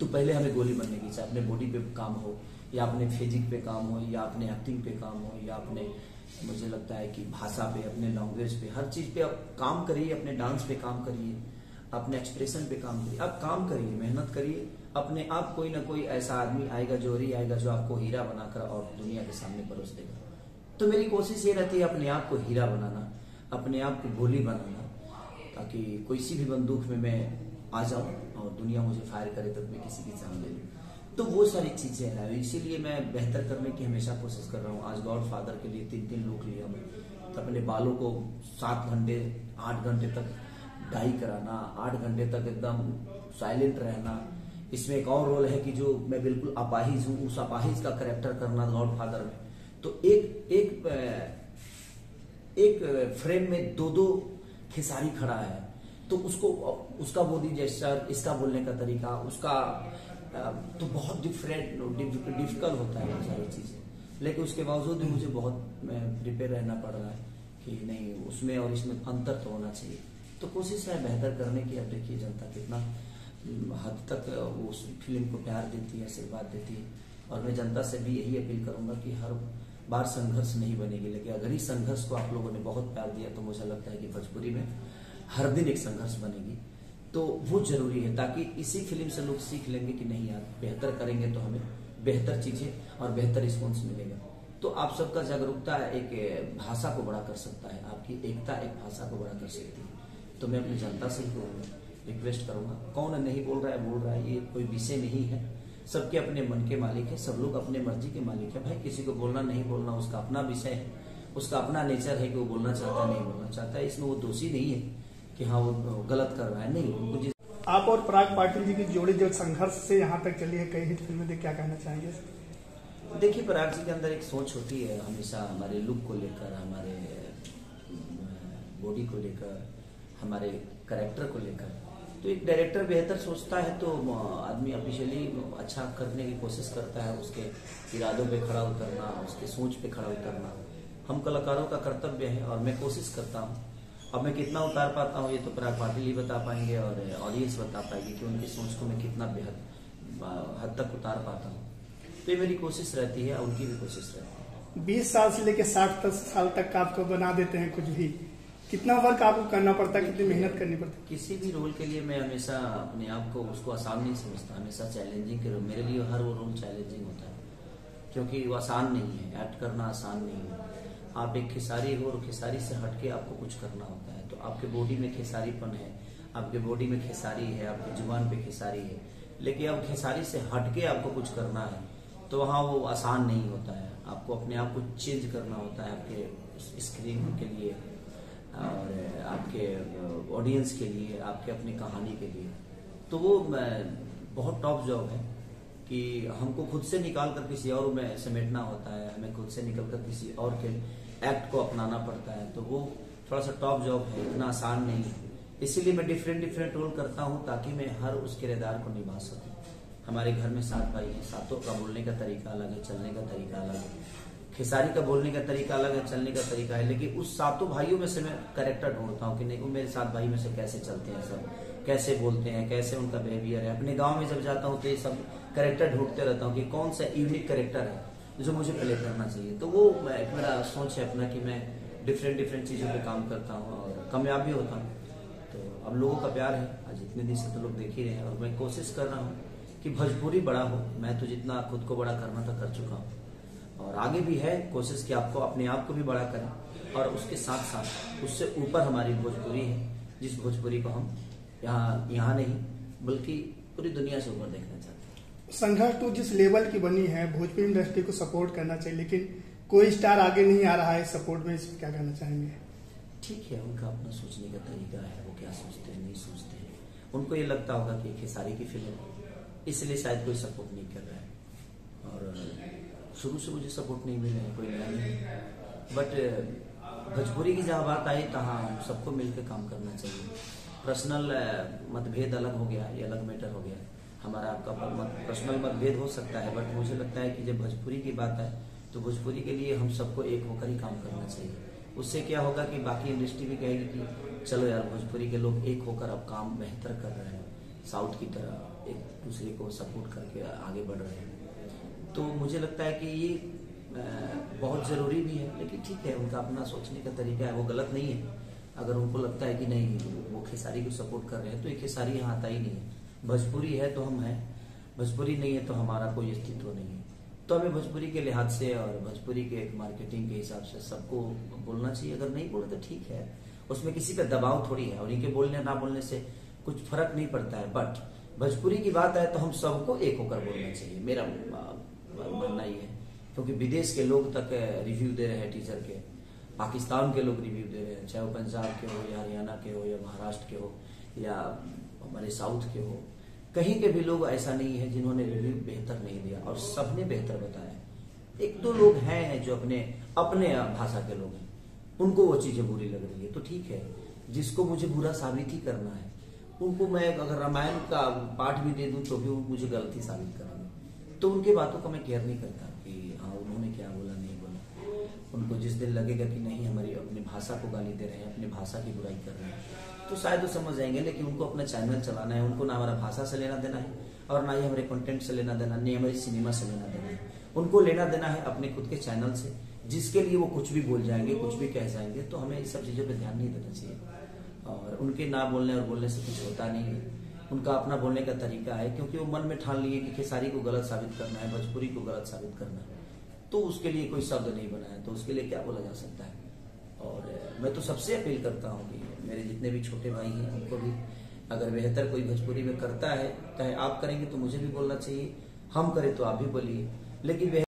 तो पहले हमें गोली बनने की, चाहे अपने बॉडी पे काम हो या अपने फिजिक पे काम हो या अपने एक्टिंग पे काम हो या अपने, मुझे लगता है कि भाषा पे, अपने लैंग्वेज पे, हर चीज पे आप काम करिए, अपने डांस पे काम करिए, अपने एक्सप्रेशन पे काम करिए, आप काम करिए, मेहनत करिए, अपने आप कोई ना कोई ऐसा आदमी आएगा, जोहरी आएगा जो आपको हीरा बनाकर और दुनिया के सामने परोस देगा। तो मेरी कोशिश ये रहती है अपने आप को हीरा बनाना, अपने आप को गोली बनाना, ताकि किसी भी बंदूक में मैं आ जाऊं और दुनिया मुझे फायर करे तब मैं किसी की जान ले लूं। तो वो सारी चीजें हैं, इसीलिए मैं बेहतर करने की हमेशा कोशिश कर रहा हूँ। आज गॉड फादर के लिए 3-3 लुक लिया मैं, तो अपने बालों को 7 घंटे 8 घंटे तक डाई कराना, 8 घंटे तक एकदम साइलेंट रहना। इसमें एक और रोल है कि जो मैं बिल्कुल अपाहिज हूँ, उस अपाहिज का कैरेक्टर करना गॉड फादर में। तो एक फ्रेम में 2-2 खेसारी खड़ा है, तो उसको उसका बॉडी जेस्चर, इसका बोलने का तरीका, उसका तो बहुत डिफिकल्ट होता है वो सारी चीजें, लेकिन उसके बावजूद भी मुझे बहुत प्रिपेयर रहना पड़ रहा है कि नहीं, उसमें और इसमें अंतर तो होना चाहिए। तो कोशिश है बेहतर करने की। अब देखिए जनता कितना हद तक उस फिल्म को प्यार देती है, आशीर्वाद देती है, और मैं जनता से भी यही अपील करूंगा कि हर बार संघर्ष नहीं बनेगी, लेकिन अगर इस संघर्ष को आप लोगों ने बहुत प्यार दिया तो मुझे लगता है कि भोजपुरी में हर दिन एक संघर्ष बनेगी। तो वो जरूरी है, ताकि इसी फिल्म से लोग सीख लेंगे कि नहीं यार, बेहतर करेंगे तो हमें बेहतर चीजें और बेहतर रिस्पॉन्स मिलेगा। तो आप सबका जागरूकता एक भाषा को बड़ा कर सकता है, आपकी एकता एक भाषा को बड़ा कर सकती है। तो मैं अपनी जनता से ही रिक्वेस्ट करूंगा, कौन नहीं बोल रहा है, ये कोई विषय नहीं है, सबके अपने मन के मालिक है, सब लोग अपने मर्जी के मालिक है। भाई किसी को बोलना नहीं बोलना उसका अपना विषय है, उसका अपना नेचर है कि वो बोलना चाहता है नहीं बोलना चाहता है। इसमें वो दोषी नहीं है कि हाँ वो गलत कर रहा है, नहीं। उनको आप और पराग पाटिल जी की जोड़ी जो संघर्ष से यहाँ तक चली है, कई हिट फिल्में देख, क्या कहना चाहेंगे? देखिए पराग जी के अंदर एक सोच होती है हमेशा, हमारे लुक को लेकर, हमारे बॉडी को लेकर, हमारे कैरेक्टर को लेकर। तो एक डायरेक्टर बेहतर सोचता है तो आदमी ऑफिशियली अच्छा करने की कोशिश करता है, उसके इरादों पे खड़ा उतरना, उसके सोच पे खड़ा उतरना हम कलाकारों का कर्तव्य है, और मैं कोशिश करता हूँ। अब मैं कितना उतार पाता हूँ ये तो पराग पाटिल ही बता पाएंगे और ऑडियंस बता पाएगी कि उनकी सोच को मैं कितना बेहद हद तक उतार पाता हूँ। तो ये मेरी कोशिश रहती है, उनकी भी कोशिश रहती है। 20 साल से लेकर 60 साल तक आपको बना देते हैं कुछ भी, कितना वर्क आपको करना पड़ता है, कितनी मेहनत करनी पड़ती है? किसी भी रोल के लिए मैं हमेशा अपने आप को उसको आसान नहीं समझता, हमेशा चैलेंजिंग के रोल। मेरे लिए हर वो रोल चैलेंजिंग होता है, क्योंकि वो आसान नहीं है, एक्ट करना आसान नहीं है। आप एक खेसारी हो और खेसारी से हटके आपको कुछ करना होता है, तो आपके बॉडी में खेसारीपन है, आपके बॉडी में खेसारी है, आपकी जुबान पे खेसारी है, लेकिन अब खेसारी से हटके आपको कुछ करना है तो वहाँ वो आसान नहीं होता है। आपको अपने आप को चेंज करना होता है आपके स्क्रीन के लिए और आपके ऑडियंस के लिए, आपके अपनी कहानी के लिए। तो वो बहुत टॉप जॉब है कि हमको खुद से निकाल कर किसी और में समेटना होता है, हमें खुद से निकल कर किसी और के एक्ट को अपनाना पड़ता है। तो वो थोड़ा सा टॉप जॉब है, इतना आसान नहीं है। इसीलिए मैं डिफरेंट रोल करता हूँ ताकि मैं हर उस किरदार को निभा सकूँ। हमारे घर में 7 भाई हैं, सातों का बोलने का तरीका अलग है, चलने का तरीका अलग है। खेसारी का बोलने का तरीका अलग है, चलने का तरीका है, लेकिन उस सातों भाइयों में से मैं कैरेक्टर ढूंढता हूँ कि नहीं वो मेरे 7 भाई में से कैसे चलते हैं, सब कैसे बोलते हैं, कैसे उनका बिहेवियर है। अपने गाँव में जब जाता हूँ तो ये सब कैरेक्टर ढूंढते रहता हूँ कि कौन सा यूनिक कैरेक्टर है जो मुझे प्ले करना चाहिए। तो वो एक मेरा सोच है अपना कि मैं डिफरेंट चीजों पे काम करता हूँ और कामयाब भी होता हूँ। तो अब लोगों का प्यार है, आज इतने दिन से तो लोग देख ही रहे हैं, और मैं कोशिश कर रहा हूँ कि भोजपुरी बड़ा हो। मैं तो जितना खुद को बड़ा करना था कर चुका हूँ, और आगे भी है कोशिश कि आपको अपने आप को भी बड़ा करें, और उसके साथ साथ उससे ऊपर हमारी भोजपुरी है, जिस भोजपुरी को हम यहाँ नहीं बल्कि पूरी दुनिया से ऊपर देखना चाहते हैं। संघर्ष तो जिस लेवल की बनी है, भोजपुरी इंडस्ट्री को सपोर्ट करना चाहिए, लेकिन कोई स्टार आगे नहीं आ रहा है सपोर्ट में, क्या कहना चाहेंगे? ठीक है, उनका अपना सोचने का तरीका है, वो क्या सोचते हैं नहीं सोचते हैं। उनको ये लगता होगा कि खेसारी की फिल्म है इसलिए शायद कोई सपोर्ट नहीं कर रहा है, और शुरू से मुझे सपोर्ट नहीं मिले कोई नया नहीं। बट भोजपुरी की जहाँ बात आई तहाँ सबको मिलकर काम करना चाहिए। पर्सनल मतभेद अलग हो गया, ये अलग मैटर हो गया, हमारा आपका पर्सनल मतभेद हो सकता है, बट मुझे लगता है कि जब भोजपुरी की बात है तो भोजपुरी के लिए हम सबको एक होकर ही काम करना चाहिए। उससे क्या होगा कि बाकी इंडस्ट्री भी कहेगी कि चलो यार भोजपुरी के लोग एक होकर अब काम बेहतर कर रहे हैं, साउथ की तरह एक दूसरे को सपोर्ट करके आगे बढ़ रहे हैं। तो मुझे लगता है कि ये बहुत ज़रूरी भी है, लेकिन ठीक है, उनका अपना सोचने का तरीका है, वो गलत नहीं है। अगर उनको लगता है कि नहीं वो खेसारी को सपोर्ट कर रहे हैं तो ये खेसारी यहाँ आता ही नहीं है। भोजपुरी है तो हम हैं, भोजपुरी नहीं है तो हमारा कोई अस्तित्व नहीं है। तो हमें भोजपुरी के लिहाज से और भोजपुरी के एक मार्केटिंग के हिसाब से सबको बोलना चाहिए। अगर नहीं बोले तो ठीक है, उसमें किसी पे दबाव थोड़ी है, और इनके बोलने ना बोलने से कुछ फर्क नहीं पड़ता है। बट भोजपुरी की बात है तो हम सबको एक होकर बोलना चाहिए, मेरा मानना ये है। क्योंकि विदेश के लोग तक रिव्यू दे रहे हैं टीचर के, पाकिस्तान के लोग रिव्यू दे रहे हैं, चाहे वो पंजाब के हो या हरियाणा के हो या महाराष्ट्र के हो या हमारे साउथ के हो, कहीं के भी लोग ऐसा नहीं है जिन्होंने रिव्यू बेहतर नहीं दिया, और सबने बेहतर बताया। एक दो लोग हैं जो अपने भाषा के लोग हैं, उनको वो चीजें बुरी लग रही है, तो ठीक है, जिसको मुझे बुरा साबित ही करना है उनको मैं अगर रामायण का पाठ भी दे दूं तो भी वो मुझे गलती साबित करेंगे। तो उनके बातों का मैं केयर नहीं करता कि हाँ उन्होंने क्या बोला नहीं बोला। उनको जिस दिन लगेगा कि नहीं हमारी अपनी भाषा को गाली दे रहे हैं, अपनी भाषा की बुराई कर रहे हैं, तो शायद वो समझ जाएंगे। लेकिन उनको अपना चैनल चलाना है, उनको ना हमारा भाषा से लेना देना है और ना ही हमारे कंटेंट से लेना देना, नहीं हमारी सिनेमा से लेना देना है। उनको लेना देना है अपने खुद के चैनल से, जिसके लिए वो कुछ भी बोल जाएंगे, कुछ भी कह जाएंगे। तो हमें इस सब चीजों पर ध्यान नहीं देना चाहिए। और उनके ना बोलने और बोलने से कुछ होता नहीं है, उनका अपना बोलने का तरीका है, क्योंकि वो मन में ठान लिए कि खेसारी को गलत साबित करना है, भोजपुरी को गलत साबित करना है, तो उसके लिए कोई शब्द नहीं बना है, तो उसके लिए क्या बोला जा सकता है। और मैं तो सबसे अपील करता हूँ कि मेरे जितने भी छोटे भाई हैं उनको भी अगर बेहतर कोई भोजपुरी में करता है, चाहे आप करेंगे तो मुझे भी बोलना चाहिए, हम करें तो आप भी बोलिए, लेकिन